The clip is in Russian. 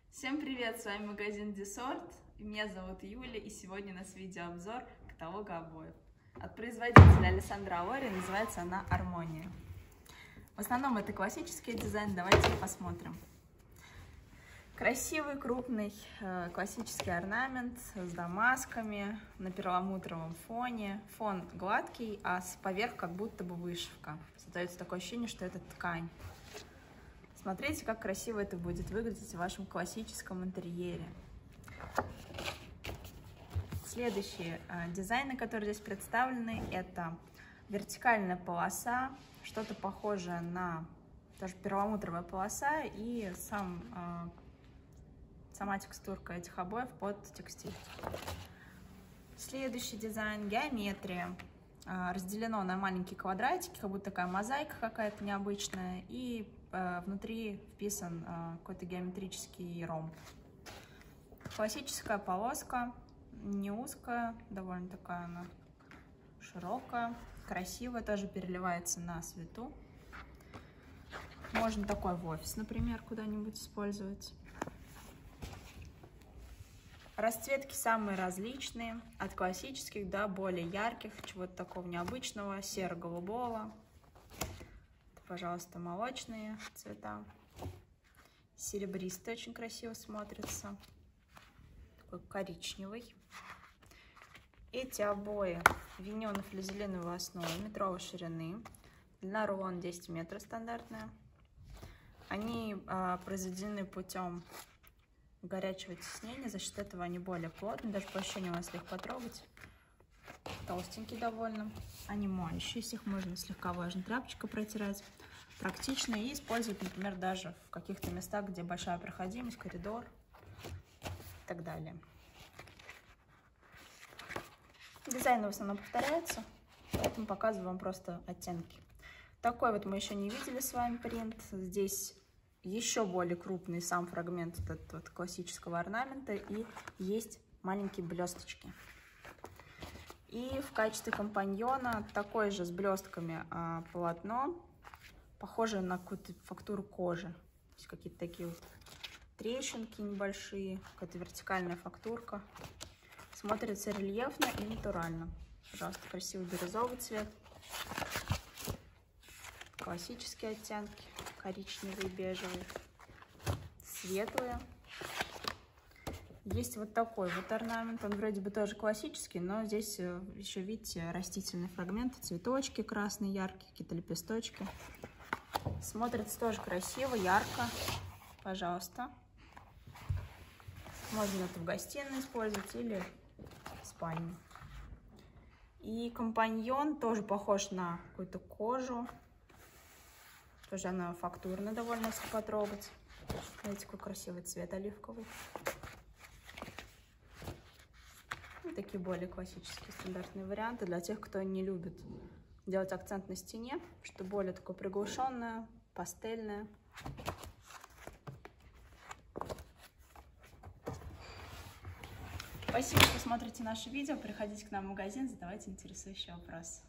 Всем привет, с вами магазин Десорт, меня зовут Юля, и сегодня у нас видеообзор каталога обоев. От производителя Александра Лори, называется она Harmonia. В основном это классический дизайн, давайте посмотрим. Красивый, крупный, классический орнамент с дамасками на перламутровом фоне. Фон гладкий, а поверх как будто бы вышивка. Создается такое ощущение, что это ткань. Смотрите, как красиво это будет выглядеть в вашем классическом интерьере. Следующие дизайны, которые здесь представлены, это вертикальная полоса, что-то похожее на тоже перламутровая полоса и сама текстурка этих обоев под текстиль. Следующий дизайн — геометрия. Разделено на маленькие квадратики, как будто такая мозаика какая-то необычная, и внутри вписан какой-то геометрический ромб. Классическая полоска, не узкая, довольно такая она широкая, красивая, тоже переливается на свету. Можно такой в офис, например, куда-нибудь использовать. Расцветки самые различные, от классических до более ярких, чего-то такого необычного, серо-голубого. Пожалуйста, молочные цвета. Серебристый очень красиво смотрится. Такой коричневый. Эти обои винено-флизеленовой основы метровой ширины. Длина рулона 10 метров стандартная. Они произведены путем горячего теснения. За счет этого они более плотные. Даже по ощущениям, если их потрогать, толстенькие довольно. Они моющиеся, их можно слегка влажной тряпочкой протирать. Практично и использовать, например, даже в каких-то местах, где большая проходимость, коридор и так далее. Дизайны в основном повторяются, поэтому показываю вам просто оттенки. Такой вот мы еще не видели с вами принт. Здесь еще более крупный сам фрагмент вот классического орнамента, и есть маленькие блесточки. И в качестве компаньона такое же с блестками полотно, похожее на какую-то фактуру кожи. Какие-то такие вот трещинки небольшие, какая-то вертикальная фактурка. Смотрится рельефно и натурально. Пожалуйста, красивый бирюзовый цвет. Классические оттенки, коричневый, бежевый, светлые. Есть вот такой вот орнамент, он вроде бы тоже классический, но здесь еще, видите, растительные фрагменты, цветочки красные, яркие, какие-то лепесточки. Смотрится тоже красиво, ярко. Пожалуйста. Можно это в гостиной использовать или в спальне. И компаньон тоже похож на какую-то кожу. Тоже она фактурная довольно, если потрогать. Смотрите, какой красивый цвет оливковый. И такие более классические стандартные варианты для тех, кто не любит делать акцент на стене, что более такое приглушенное, пастельное. Спасибо, что смотрите наше видео. Приходите к нам в магазин, задавайте интересующие вопросы.